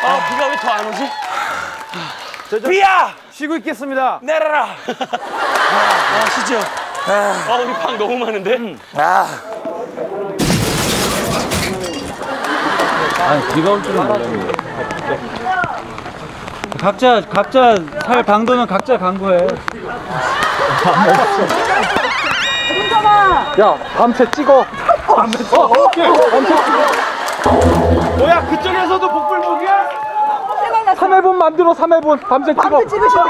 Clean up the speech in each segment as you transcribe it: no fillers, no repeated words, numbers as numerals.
비가 왜 더 안 오지? 비야! 쉬고 있겠습니다. 내려라. 쉬죠. 우리 방 너무 많은데? 비가 올 줄은 몰랐네. 각자 살 방도는 각자 간 거예요. 야, 밤새 찍어. 밤새 찍어. 오케이. 밤새 찍어. 뭐야, 그쪽에서도 복불복이야? 3회분 만들어, 3회분. 밤새 찍어. 밤새 찍으시오.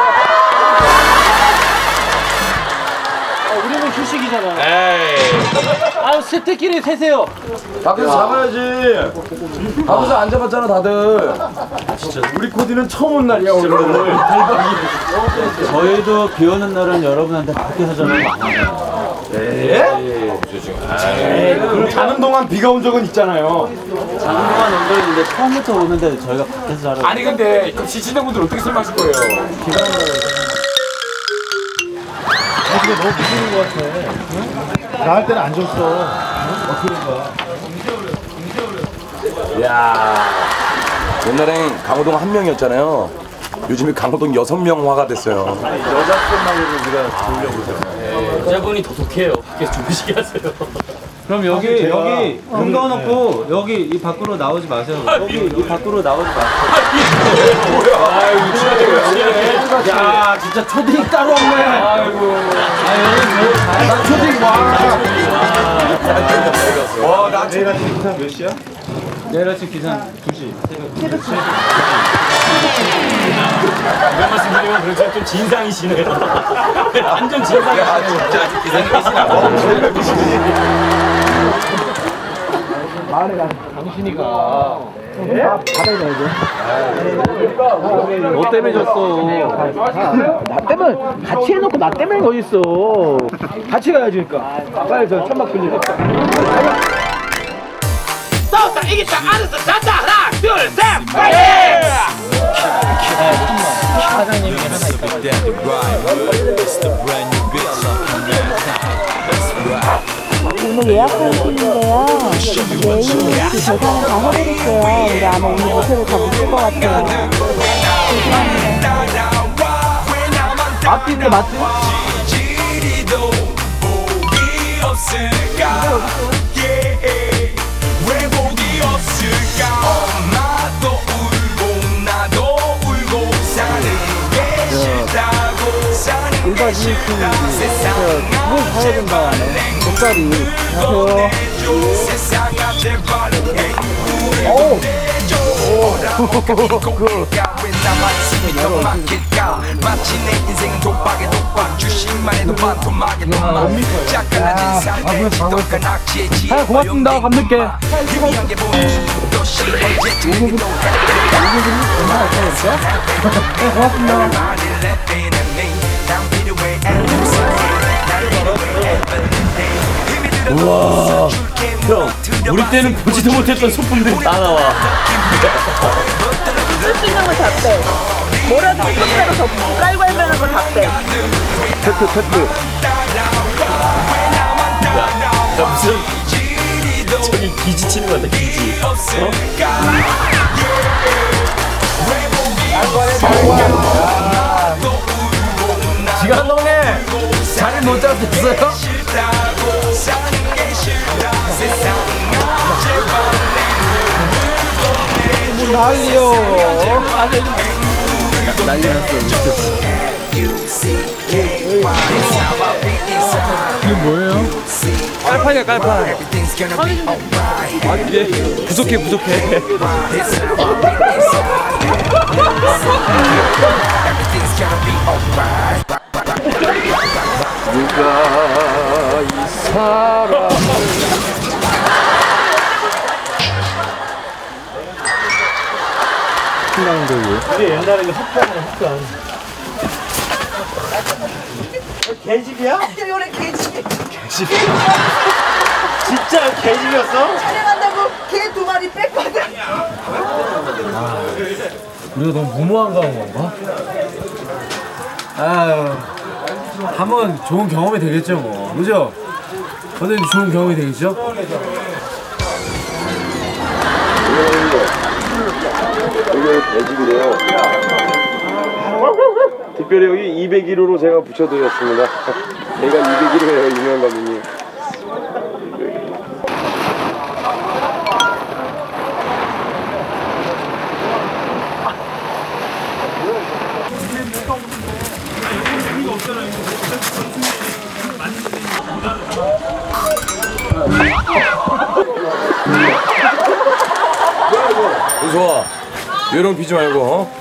우리는 휴식이잖아. 에이. 세트끼리 세세요. 밖에서 잡아야지. 밖에서 안 잡았잖아 다들. 진짜 우리 코디는 처음 온 날이야 오늘. 저희도 비 오는 날은 여러분한테 밖에서 전화를 많이 해요. 예? 그럼 자는 동안 비가 온 적은 있잖아요. 자는 동안 온 적은 있는데 처음부터 오는데 저희가 밖에서 자라고. 아니 근데 그 지치는 분들 어떻게 술 마실 거예요? 비가 오는 날은 이게 너무 무서운 것 같아. 나갈 때는 안 줬어. 그런 거야. 이야. 옛날엔 강호동 한 명이었잖아요. 요즘에 강호동 6명화가 됐어요. 여자분만으로 우리가 보려고 그러잖아. 여자분이 더 독해요. 밖에서 주무시게 하세요. 그럼 여기 문 넣어놓고 여기 이 밖으로 나오지 마세요. 여기 이 밖으로 나오지 마세요. 뭐야? 아유, 친하게. 야, 진짜 초딩 따로 없네. 아이고. 여기 초딩 와. 나 내일 아침 기상 몇 시야? 내일 아침 기상 2시. 이런 말씀 드리면 그렇죠. 좀 진상이시네요. 완전 진상이시네요. 진짜 기상이시나. 마을에 가서 당신이가 바다에 가야지. 너 때문에 졌어. 나 때문에 같이 해놓고 나 때문에 어딨어. 같이 가야지 그러니까. 빨리 저 천막 빌리자. 싸웠다 이겼다 알았어 잤다 하나 둘셋 파이팅! 사장님이 하나 오늘 예약하셨는데요. 내일 그 계산을 다 해드릴게요. 근데 아마 오늘 못해도 다 묻을 것 같아요. 맞긴데 맞지? 일반 이익팀인지 그걸 사야 된다. 돗자리 안녕하세요. 고맙습니다. 밤늦게. 고맙습니다. 우와 형 우리 때는 보지도 못했던 소품들이 다 나와. 쓸 수 있는 거 다 빼. 뭐라도 손가락으로 더 깔고 할 만한 거 다 빼. 테트. 야 무슨 저기 기지 치는 거 같다 기지. 지간 동네 자리 못 잡았어요? 난리요. 난리 났어. 이게 뭐예요? 깔판이야 깔판. 부족해. 누가 이 사람 이게 옛날에 흑간이야. 개집이야? 요래 개집. 진짜 개집이었어? 촬영한다고 개 2마리 뺐거든. 우리가 너무 무모한 거 한 건가? 아유, 한번 좋은 경험이 되겠죠, 뭐. 그죠? 선생님 좋은 경험이 되겠죠? 여기 배집이래요. 특별히 여기 201호로 제가 붙여드렸습니다. 제가 201호예요, 유명 감독님. 좋아. 이런 비지 말고. 어?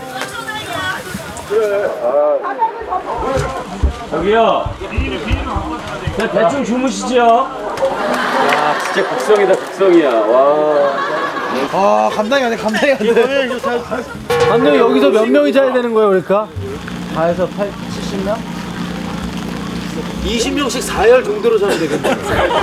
저기요. 그냥 대충 주무시죠. 야, 진짜 극성이다, 극성이야. 와. 아 감당이 안돼 감당이 안돼. 감독이 여기서 몇 명이 자야 되는 거예요 그러니까? 다 해서 70명? 20명씩 4열 정도로 자면 되겠네.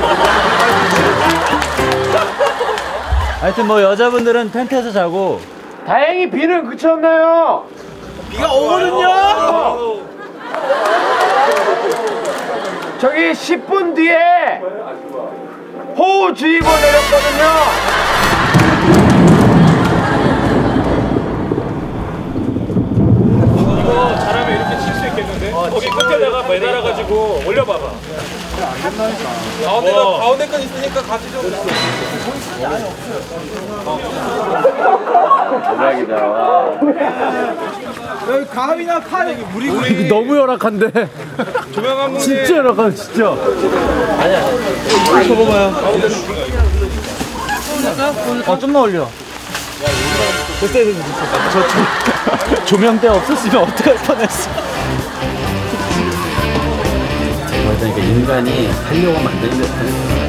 하여튼 뭐 여자분들은 텐트에서 자고. 다행히 비는 그쳤나요? 비가 오거든요. 저기 10분 뒤에 호우주의보 내렸거든요. 잘하면 이렇게 칠 수 있겠는데? 거기 끝에다가 매달아가지고 올려봐봐. 가운데 건 있으니까 같이 좀. 대박이다. 와. 여기 가위나 칼 물이 너무 열악한데. 조명 감독님. 진짜 열악한 진짜. 좀만 올려. 됐어. 조명대 없었으면 어떡할 뻔했어. 그러니까 인간이 하려고 만드는 듯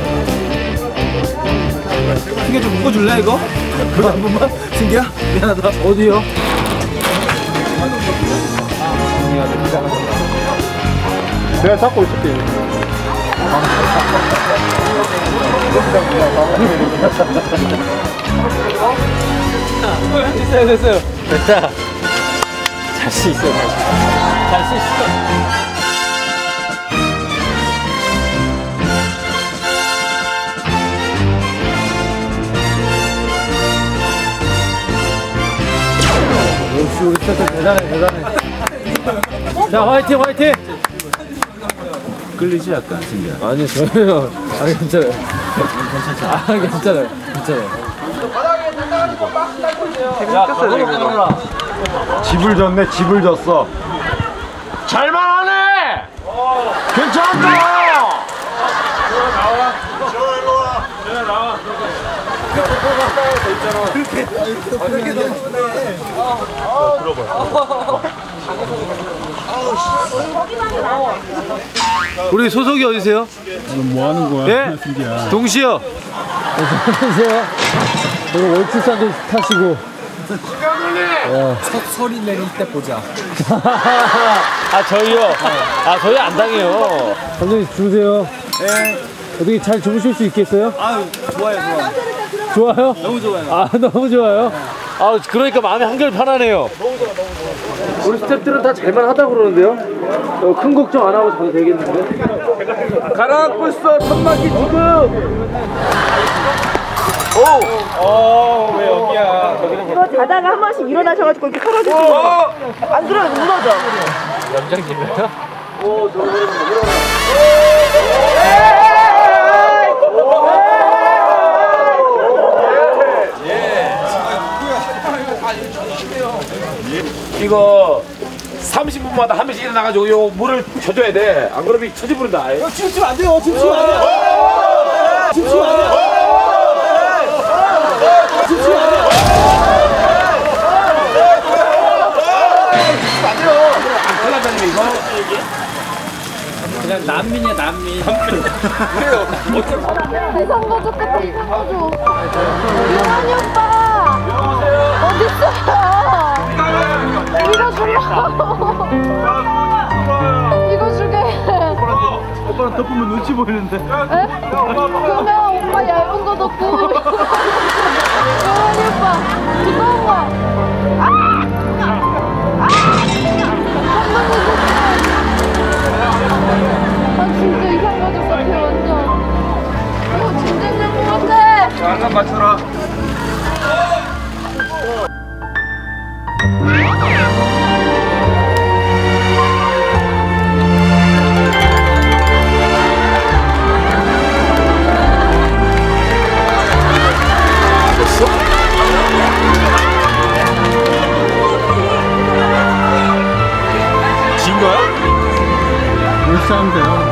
승기야 좀 묶어줄래 이거? 그거 한 번만? 승기야? 미안하다. 어디요? 내가 잡고 있을게. 됐어요. 됐다. 잘 수 있어. 잘 수 있어. 역시 우리 스태프 대단해. 자 화이팅 화이팅. 끌리지 약간 신기야. 아니 저요. 아니 괜찮아요. 괜찮아요. 야, 가보라. 집을 졌네, 집을 졌어. 잘만하네! 괜찮다! 우리 소속이 어디세요? 뭐 하는 거야? 예? 동시요. 안녕하세요. 오늘 월출산도 타시고. 소리 내릴 때 보자. 아 저희요? 아 저희 안 당해요. 감독님 주무세요. 네. 어떻게 잘 주무실 수 있겠어요? 아유, 좋아요. 좋아요? 너무 좋아요. 아 너무 좋아요. 아 그러니까 마음이 한결 편하네요. 우리 스태프들은 다 잘만 하다고 그러는데요. 큰 걱정 안 하고 자도 되겠는데. 가라앉고 있어 천막이 지금. 왜 여기야? 이거 자다가 한 번씩 일어나셔가지고 이렇게 서러지시면 안 그러면 무너져. 염장님이요? 이거 30분마다 한 명씩 일어나가지고 요 물을 쳐줘야 돼. 안 그러면 처지 부른다. 춤추면 안 돼요. 춤추면 안 돼요. 춤추면 안 돼요. 그냥 난민이야 난민. 이상가족 같아 이상가족. 유한이 오빠 어딨어요? 이거 주려고. 이거 주게. 오빠랑 덮으면 눈치 보이는데. 에? 그러면 오빠 얇은 거 넣고. 유한이 오빠 두꺼운 거. 아 진짜 이상가족 같아 완전. 이거 진짜 것 같아. 한번 맞춰라. 진 거야? 울싸움 돼요.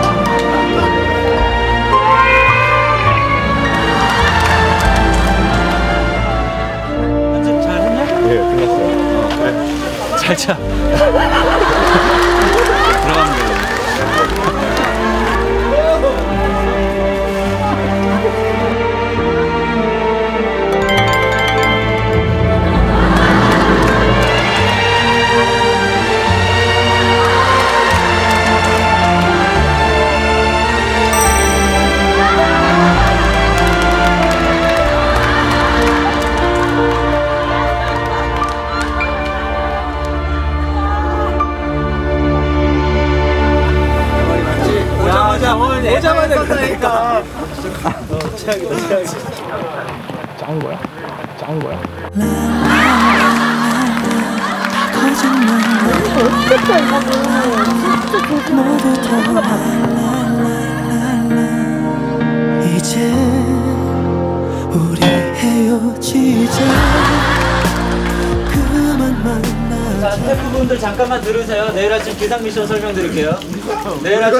예, 끝났어요. 그래. 잘 차. 들어가면 돼요. 오자마자 그러니까. 짠 거야? 짠 거야? 이제 우리 헤어지자. 그만 만나. 자, 스태프분들 잠깐만 들으세요. 내일 아침 기상 미션 설명드릴게요. 내일 아침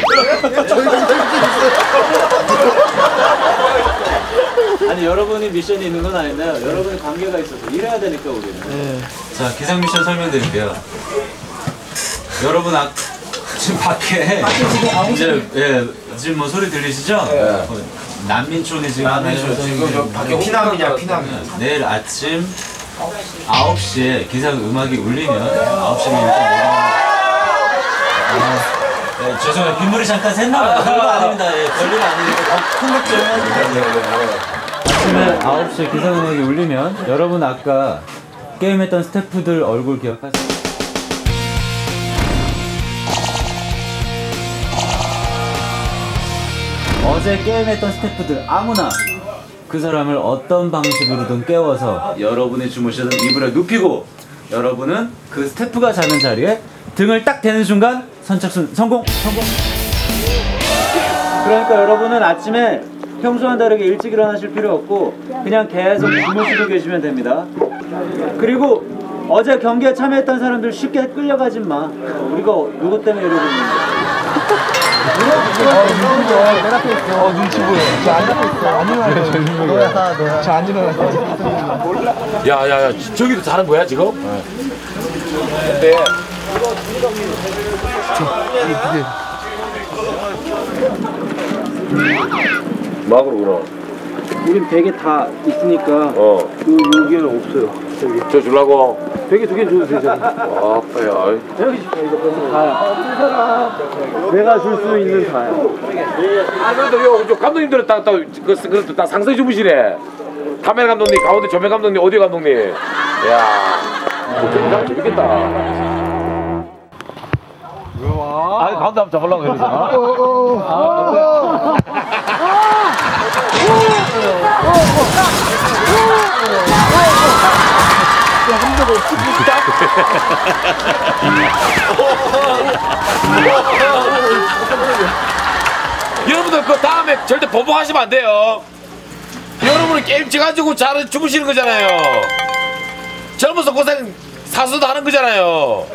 아니 여러분이 미션이 있는 건 아닌데요. 여러분이 관계가 있어서 일해야 되니까 우리는. 자, 기상 미션 설명드릴게요. 여러분 지금 밖에 이제 지금 뭐 소리 들리시죠? 난민촌이 지금 밖에 피난이냐 피난. 내일 아침 9시에 기상 음악이 울리면 9시면 일단 네, 죄송해요. 빗물이 잠깐 샜나봐요. 별거 아닙니다. 예, 별일 아니니까 큰 걱정은 아침에 9시에 기상 음악이 울리면 여러분 아까 게임했던 스태프들 얼굴 기억하세요? 어제 게임했던 스태프들 아무나 그 사람을 어떤 방식으로든 깨워서 여러분이 주무시던 이불에 눕히고 여러분은 그 스태프가 자는 자리에 등을 딱 대는 순간 선착순 성공! 그러니까 여러분은 아침에 평소와는 다르게 일찍 일어나실 필요 없고 그냥 계속 주무시고 계시면 됩니다. 그리고 어제 경기에 참여했던 사람들 쉽게 끌려가지 마. 우리가 누구 때문에 이러고 있는 거야? 내 앞에 있어. 눈치 보여. 저안 앞에 있어. 안 일어나. 너야. 저 안 일어나. 야야야 저기도 자는 거야 지금? 근데 막으로 우린 베개 다 있으니까 여기에는 없어요. 저 주려고. 베개 2개 줘도 되잖아. 아빠야. 다야. 내가 줄 수 있는 다야. 아 그래도 요 감독님들은 다 상세 주무시네. 카메라 감독님, 가운데 조명 감독님, 오디오 감독님. 야, 뭐 재밌겠다. 아 가운데 한번 잡으려고 그러잖아. 여러분들 그 다음에 절대 보복하시면 안 돼요. 여러분은 게임 쳐가지고 잘 주무시는 거잖아요. 젊어서 고생 사수도 하는 거잖아요.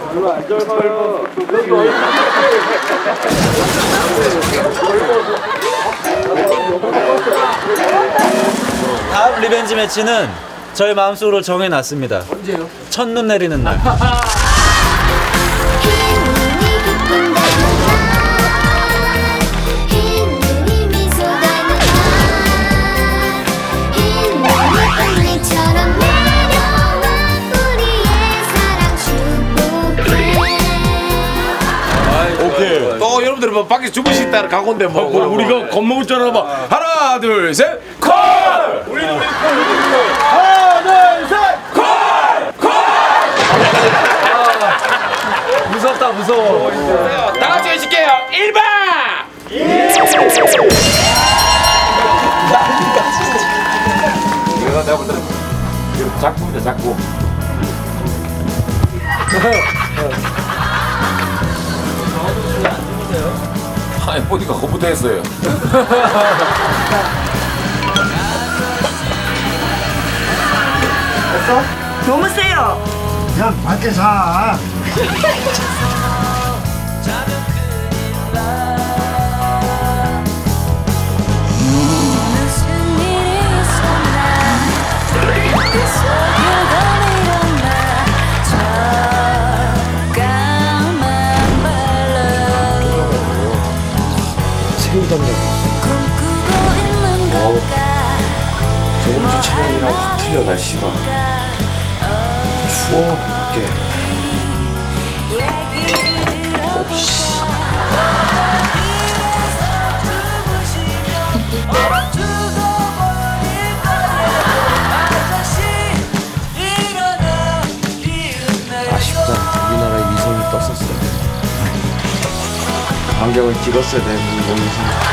다음 리벤지 매치는 저희 마음속으로 정해놨습니다. 언제요? 첫눈 내리는 날. 또 여러분들 뭐 밖에 주무시다는 각오인데 뭐 우리가 겁먹을 줄 알아 봐. 하나 둘 셋 콜! 우리 콜! 하나, 둘, 셋! 콜! 무섭다 무서워. 다 같이 해줄게요. 1번! 이거 내가 볼 때는 작품이다 작품. 아니 보니까 그거부터 했어요. 너무 세요. 그냥 밖에 사. 저번 주 촬영이랑 확 틀려 날씨가. 추워 밖에. 아쉽다. 우리나라에 위성이 떴었어요. 안경을 찍었어야 되는 거기서.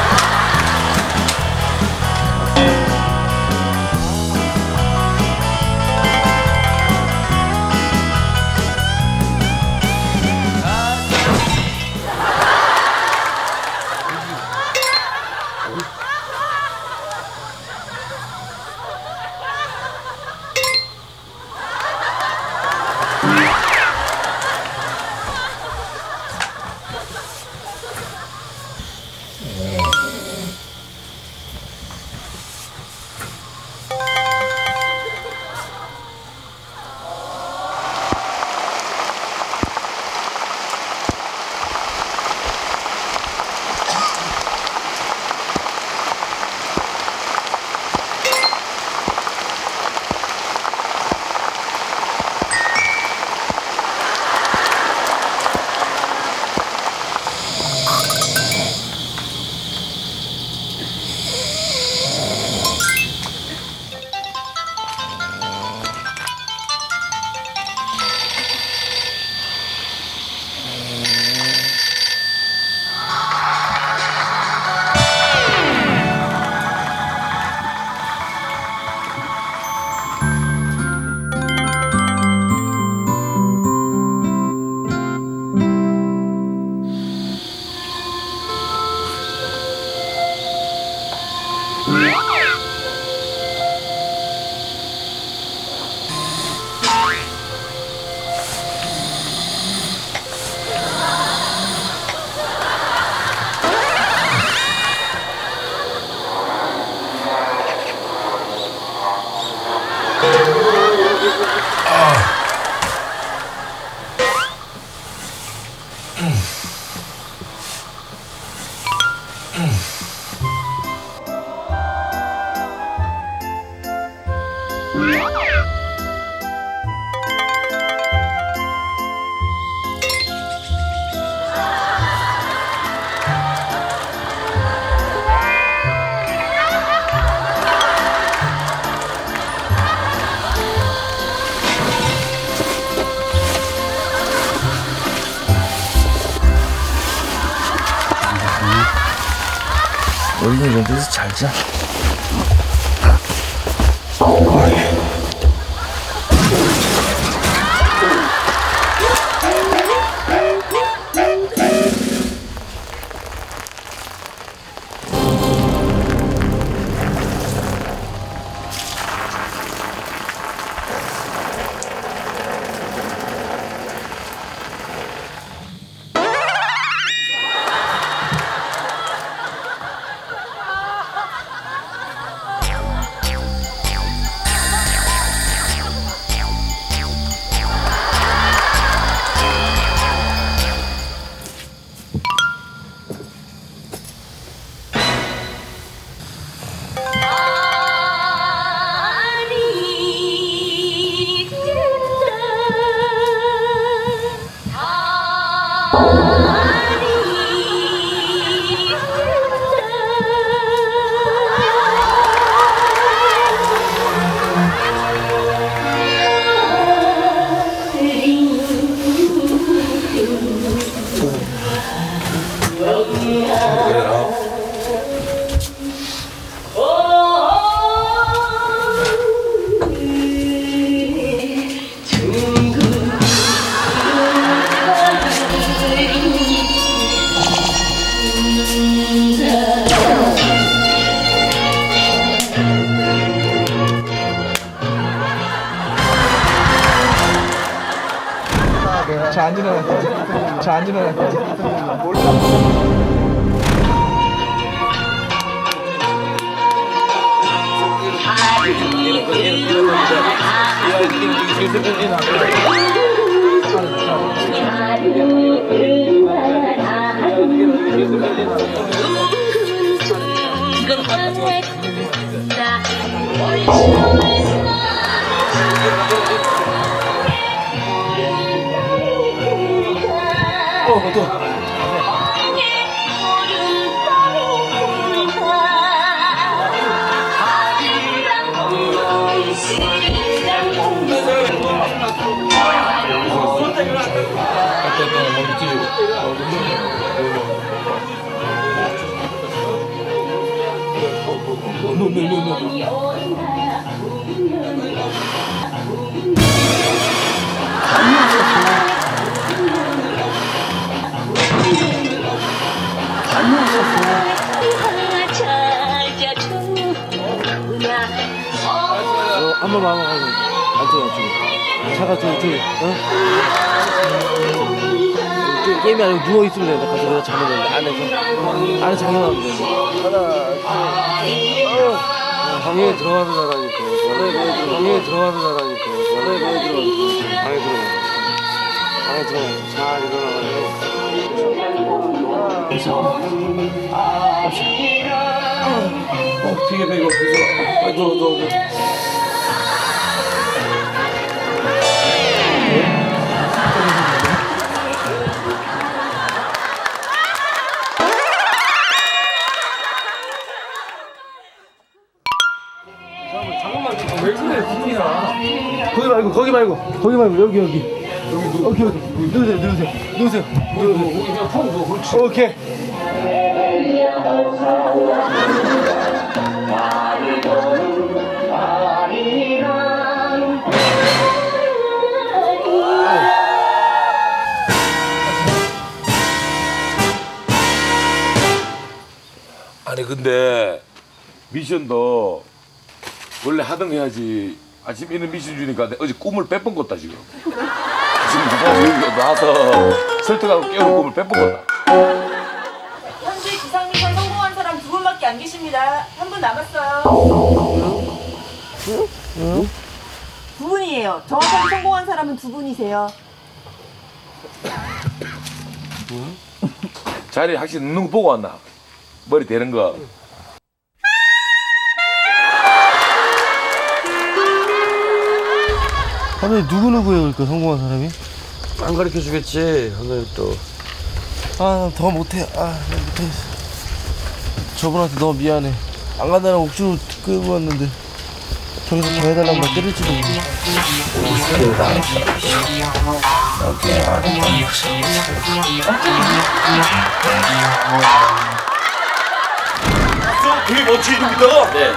우리는 이런 데서 잘 자. 안 일어나. 한 번만 하고 앉아. 차가 저기 게임이 아니고 누워있으면 되는데 가서 내가 자면 되는데 안에 장난하면 되는데 방에 들어가는 나라니까 방에 들어가는 나라니까 방에 들어가 잘 일어나가지고 비계 이거 너 거기 말고 여기 누우세요. 오케이. 아니 근데 미션도 원래 하던 해야지. 아침 이런 미션 주니까 어제 꿈을 빼본 것다 지금. 지금 나와서 설득하고 깨우는 꿈을 빼본 것다. 현재 기상미션 성공한 사람 2분밖에 안 계십니다. 1분 남았어요. 2분이에요. 정확하게 성공한 사람은 2분이세요. 자리에 확실히 눕는 거 보고 왔나? 머리 대는 거. 하늘이 누구예요? 그러니까 성공한 사람이? 안 가르쳐 주겠지. 하늘 또. 아, 더 못해. 못해. 저분한테 너무 미안해. 안 간다는 옥주로 끌고 왔는데 저기서 더 해달라고 막 때릴지도 모르겠어. 그게 뭐지 이놈이다? 네.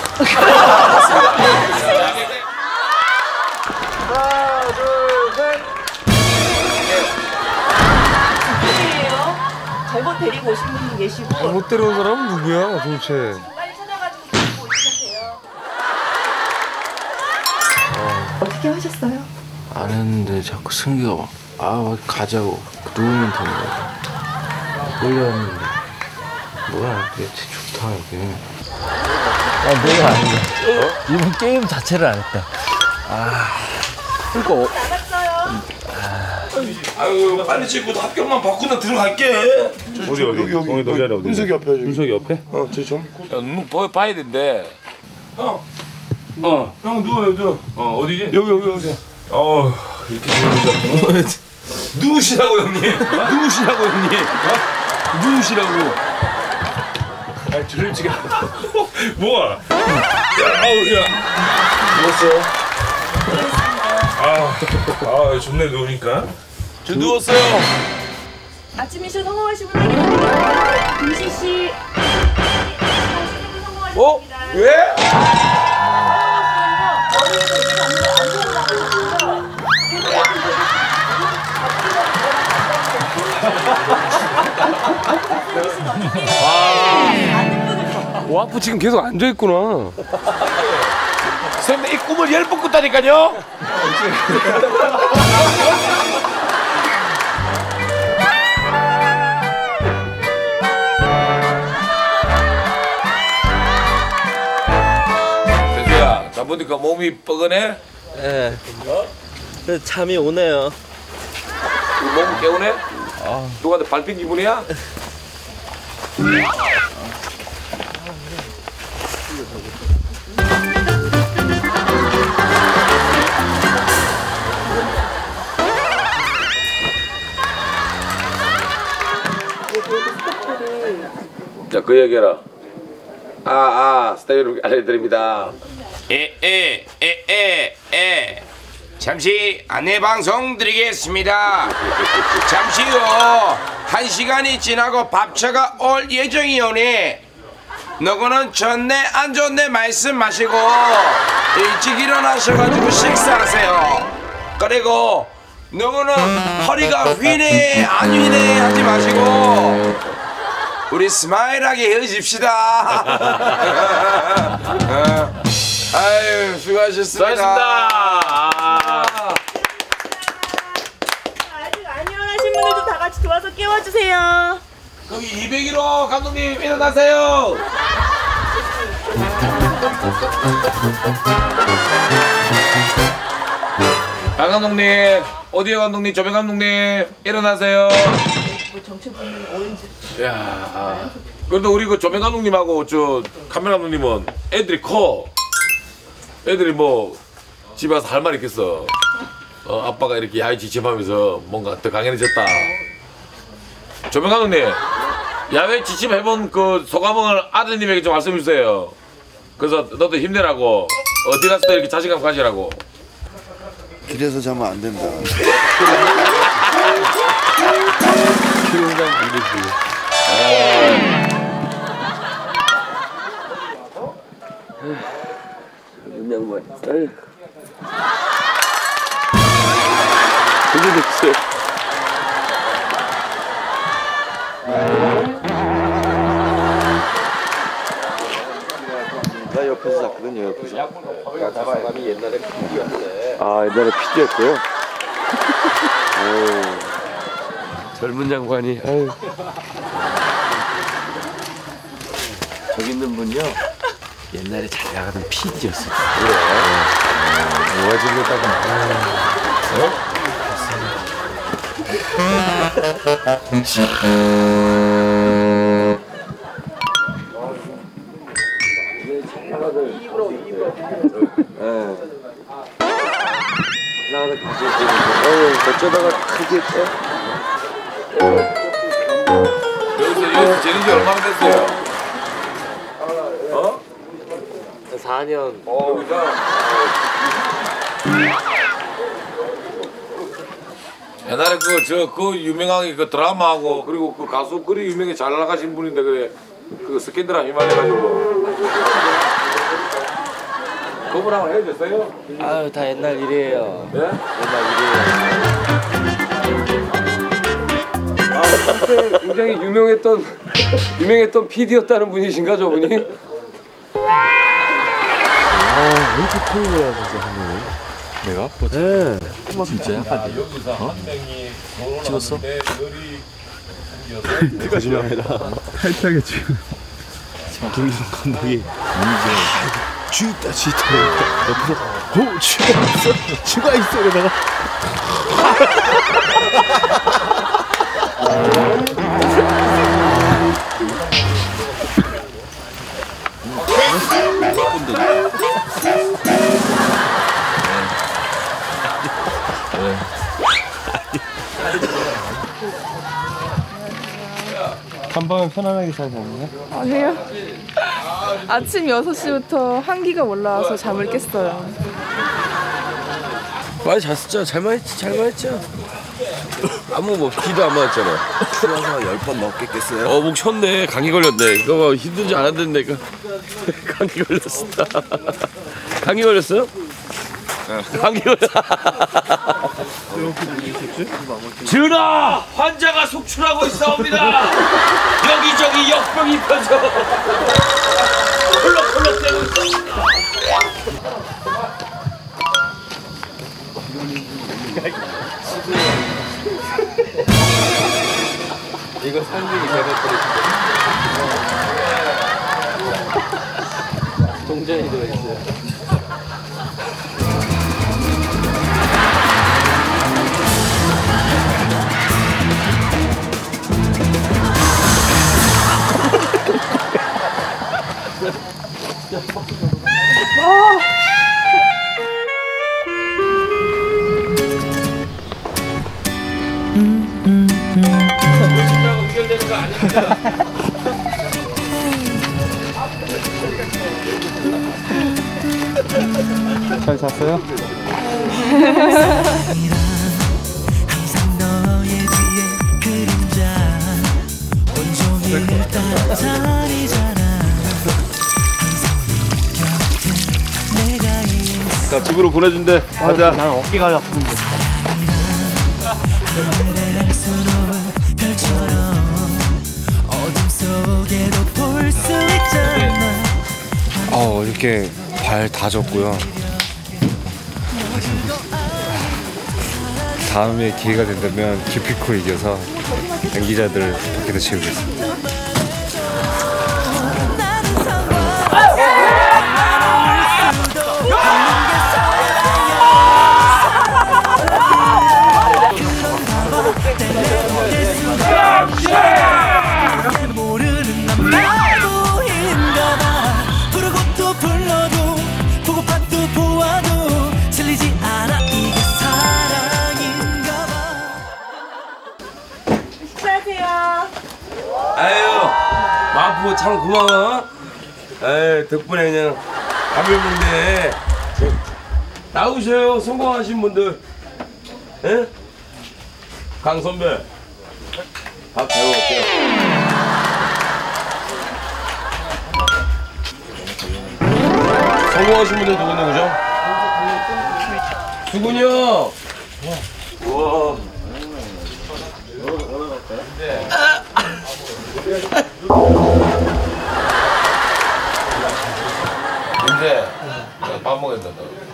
잘못 데리고 오신 분이 계시고 잘못 데려온 사람은 누구야 도대체? 빨리 찾아가지고 데리고 오시면 돼요. 어떻게 하셨어요? 안 했는데 자꾸 승기가 가자고 누우면 되는 거야. 끌려왔는데 뭐야 이게 좋다 이게. 내가 아니야. 이번 게임 자체를 안 했다. 그러니까 나갔어요. 아유 빨리 찍고 합격만 받고는 들어갈게. 어디 너 자리 어디? 윤석이 옆에. 윤석이 옆에? 저 좀. 야, 눈 봐야 된대. 형 누워요. 어디지? 여기. 이렇게 누우시라고. 누우시라고 형님. 누우시라고 형님. 누우시라고. 들을지가. 뭐야? 야. 누웠어. 좋네 누우니까. 저 누웠어요. 아침 미션 성공하신 분들 계십니다. 김시 씨. 어? 왜? 와프 지금 계속 앉아 있구나. 선생님 이 꿈을 10번 꿨다니까요. 보니까 몸이 뻐근해? 예. 그래서 잠이 오네요. 몸 개운해? 누구한테 밟힌 기분이야? 자, 그 얘기해라. 스타일을 알려드립니다. 잠시 안내 방송 드리겠습니다. 잠시 후 1시간이 지나고 밥차가 올 예정이오니 너구는 좋네 안 좋네 말씀 마시고 일찍 일어나셔가지고 식사하세요. 그리고 너구는 허리가 휘네 안 휘네 하지 마시고 우리 스마일하게 헤어집시다. 아유, 수고하셨습니다. 아직 안 일어나신 분들도 다 같이 도와서 깨워주세요. 거기 201호 감독님 일어나세요. 박 감독님, 오디오 감독님, 조명 감독님 일어나세요. 야, 그래도 우리 그 조명 감독님하고 저 카메라 감독님은 애들이 커. 애들이 뭐 집에 와서 할 말 있겠어. 아빠가 이렇게 야외 지침하면서 뭔가 더 강해졌다. 조명 감독님, 야외 지침 해본 그 소감을 아드님에게 좀 말씀해 주세요. 그래서 너도 힘내라고, 어디 갔을 때 이렇게 자신감 가지라고. 길에서 자면 안 된다. 양반. 되게 됐어요. 나 옆에서 잤거든요. 옆에서. 사람이 옛날에 PD였대. 옛날에 PD였고요. 젊은 장관이. 저기 있는 분요. 옛날에 잘 나가던 PD였어요. 그래. 뭐가 지겠다고. 어쩌다가 크게 여기서 재는 지 얼마나 됐어요? 4년. 옛날에 그 유명한 그 드라마하고 그리고 그 가수 그리 유명해 잘 나가신 분인데 그래 그 스캔들함 휘말려가지고 그분하고 헤어졌어요? 아유 다 옛날 일이에요. 네? 그때 굉장히 유명했던 PD였다는 분이신가 저분이? 왜 이렇게 토요일에 진짜 하는 내가? 네. 진짜 약간 찍었어? 거짓말입니다. 타이트하게 지금 김기성 감독이 쥐다 쥐다 옆에서 쥐가 있어 이러다가 밤밤은 편안하게 잘 잤나요? 아니요. 아침 6시부터 한기가 올라와서 잠을 깼어요. 많이 잤죠? 잘 말했죠? 아무 뭐 기도 안 맞았잖아. 추워서 10번 넘게 깼어요. 목 쳤네. 감기 걸렸네. 이거 봐 힘든지 안 했는데 이거 감기 걸렸어. 감기 걸렸어요? 감기 걸렸어. 전하! 환자가 속출하고 있사옵니다. 여기저기 역병이 펴서 콜록콜록 대고 있습니다. 이거 상징이 대박거리. 동전이 들어있어요. 잘 잤어요? 항상 너의 뒤에 그림자 온종일 따뜻하잖아. 자, 집으로 보내준대. 가자. 난 어깨가 아픈데. 이렇게 발 다 졌고요. 다음에 기회가 된다면 기필코 이겨서 연기자들 밖에서 치우겠습니다. 모르는 난 바보인가봐. 부르고 또 불러도 보고파 또 보아도 질리지 않아. 이게 사랑인가봐. 식사하세요. 아유, 마포 참 고마워. 아유, 덕분에 그냥 밥을 먹네. 나오셔요, 성공하신 분들. 예? 강 선배, 밥 잘 먹을게요. 성공하신 분들 누구누구죠? 수근이 형. 우와. 근데 밥 먹었다.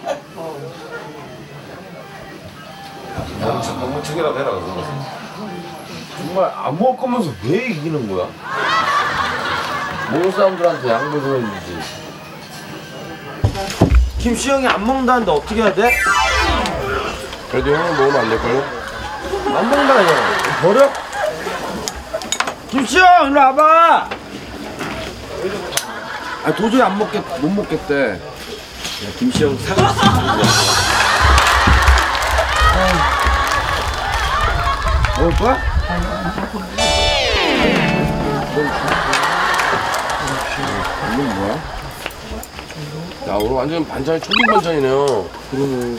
너무 척이라도 해라. 정말 안 먹을 거면서 왜 이기는 거야? 모르는 사람들한테 양보를 해주지. 김씨 형이 안 먹는다는데 어떻게 해야 돼? 그래도 형은 먹으면 안 될걸요? 안 먹는다 형. 버려? 김씨 형 일로 와봐. 아 도저히 못 먹겠대. 야, 김씨 형 사과. 먹을 거야? 이건 뭐야? 야, 오늘 완전 반찬이 초딩 반찬이네요. 그러네.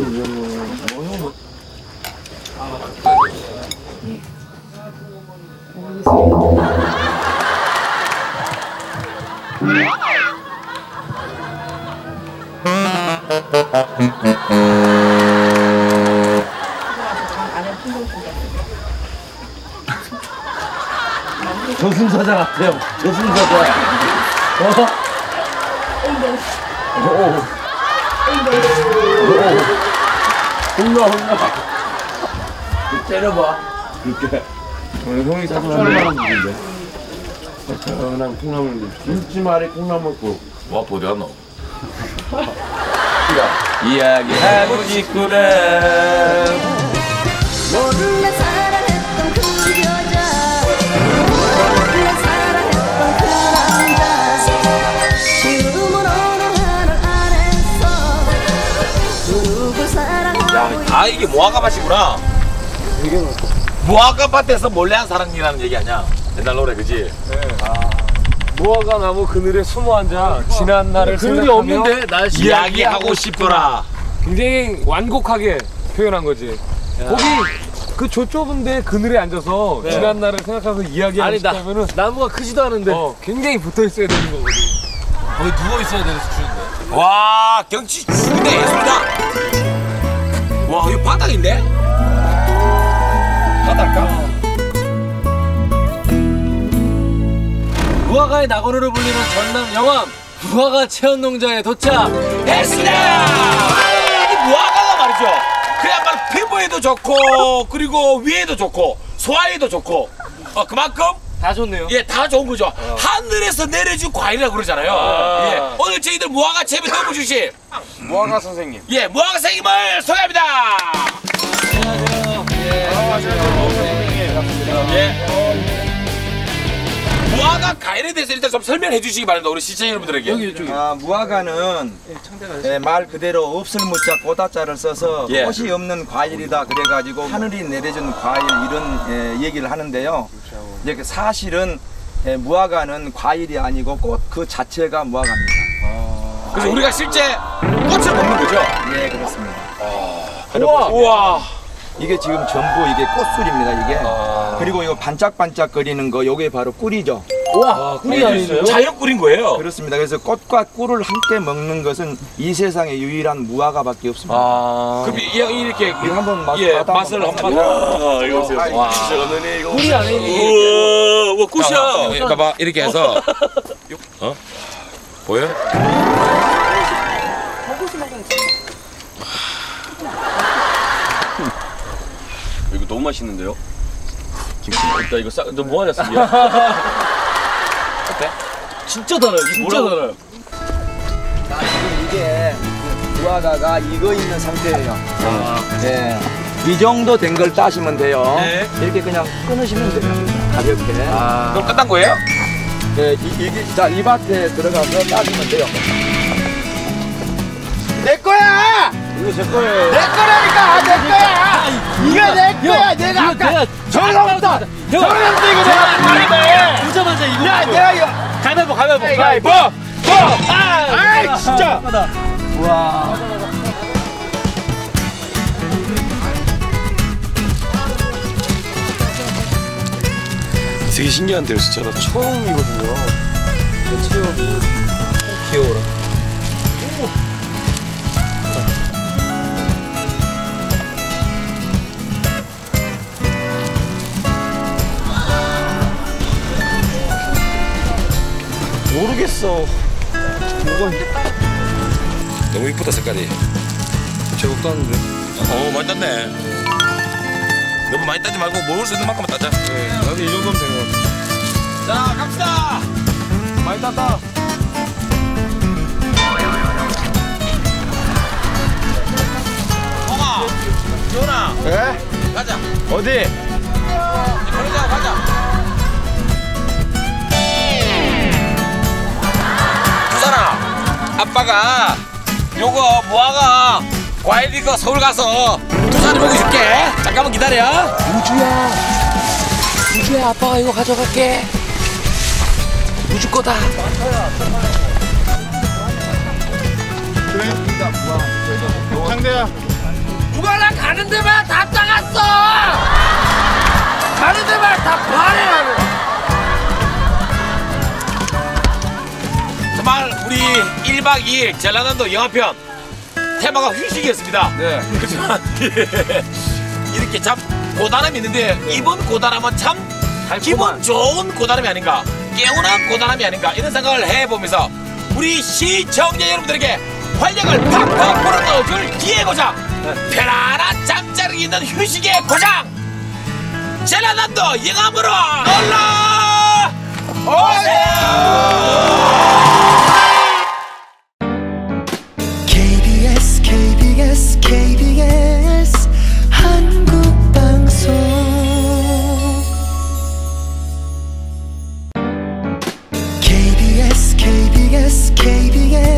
저승사자 같아요. 저승사자. 혼나. 때려봐. 이렇게. 오늘 형이 사주는 분인데. 시원한 콩나물 김치말이 콩나물국. 와, 어디 갔노? 이야기하고 싶구나. 몰래 사랑했던 그 여자, 몰래 사랑했던 그 남자, 지금은 어느 하늘 아래서 누굴 사랑하고 아, 이게 무화과밭이구나. 무화과밭에서 몰래 한 사랑이라는 얘기 아니야? 옛날 노래, 그지? 무화과 나무 그늘에 숨어 앉아 지난 날을 그늘이 생각하며 없는데 날 이야기하고 싶더라. 굉장히 완곡하게 표현한 거지. 거기 그 저 좁은데 그늘에 앉아서 지난 날을 생각하면서 이야기하고 싶다면은 나무가 크지도 않은데 굉장히 붙어 있어야 되는 거거든. 거의 누워 있어야 되는 수준인데. 와, 경치 죽네, 예술이다. 와, 이거 바닥인데? 바닥일까? 무화과의 낙원으로 불리는 전남 영암 무화과 체험농장에 도착했습니다. 이 무화과가 말이죠. 그야말로 피부에도 좋고, 그리고 위에도 좋고, 소화에도 좋고, 그만큼 다 좋네요. 예, 다 좋은 거죠. 하늘에서 내려준 과일이라고 그러잖아요. 예, 오늘 저희들 무화과 재배 도움 주실 무화과 선생님. 예, 무화과 선생님을 소개합니다. 안녕하세요. 예. 무화과 과일에 대해서 일단 좀 설명해 주시기 바랍니다. 우리 시청자 여러분들에게. 무화과는 말 그대로 없을 무자 꼬다자를 써서 예. 꽃이 없는 과일이다 그래가지고 하늘이 내려준 과일 이런 얘기를 하는데요. 이제 사실은 무화과는 과일이 아니고 꽃 그 자체가 무화과입니다. 그래서 우리가 실제 꽃을 먹는 거죠? 예, 그렇습니다. 우와. 이게 지금 전부 이게 꽃술입니다. 이게 그리고 이거 반짝반짝거리는 거 요게 바로 꿀이죠. 와, 꿀이 아니에요? 자연 꿀인 거예요? 그렇습니다. 그래서 꽃과 꿀을 함께 먹는 것은 이 세상에 유일한 무화과밖에 없습니다. 그럼 이렇게 한번 맛을 한번 와, 이거 보세요. 와, 이거 꿀이 아니에요. 우와, 꽃이야. 봐봐, 이렇게 해서 보여? 이거 너무 맛있는데요? 김치. 일단 이거 너 뭐하냐 쓰기야? 어때? 진짜 달아요. 진짜 달아요. 지금 이게 무화과가 익어 있는 상태예요. 네. 이 정도 된 걸 따시면 돼요. 네. 이렇게 그냥 끊으시면 돼요. 가볍게. 그럼 끝난 거예요? 네, 자, 이 밭에 들어가서 따시면 돼요. 내 거야! 이거 제 거예요. 내 거라니까! 내 거야! 이거 내 거야! 내가 아까 정성부터! 정성부터 이거 내가 말인데! 보자마자 이거. 야, 내가 이거! 가위바위보! 아이, 진짜! 우와. 되게 신기한데요, 진짜. 나 처음이거든요. 내 체험이 귀여워라. 모르겠어. 너무 이쁘다 색깔이. 제법 땄는데. 많이 땄네. 너무 많이 따지 말고 먹을 수 있는 만큼만 따자. 네, 나도 이 정도면 된 것 같아. 자, 갑시다. 많이 땄다. 홍아, 지훈아. 네? 가자. 어디? 걸리자, 가자. 두산아, 아빠가 요거 무화과 과일 이거 서울 가서 두산이 보고 줄게. 잠깐만 기다려. 우주야, 아빠가 이거 가져갈게. 우주 거다. 상대야. 누가랑 가는 데만 다 따갔어. 가는 데만 다 반해 나는. 정말 우리 1박 2일 전라남도 영화편 테마가 휴식이었습니다. 네. 그렇지만 이렇게 참 고단함이 있는데 이번 고단함은 참 기분 좋은 고단함이 아닌가, 개운한 고단함이 아닌가 이런 생각을 해보면서 우리 시청자 여러분들에게 활력을 팍팍 불어넣어줄 기회 고장, 편안한 잠자리 있는 휴식의 고장, 전라남도 영암으로 놀러 오세요. KBS KBS KBS 한국방송 KBS KBS KBS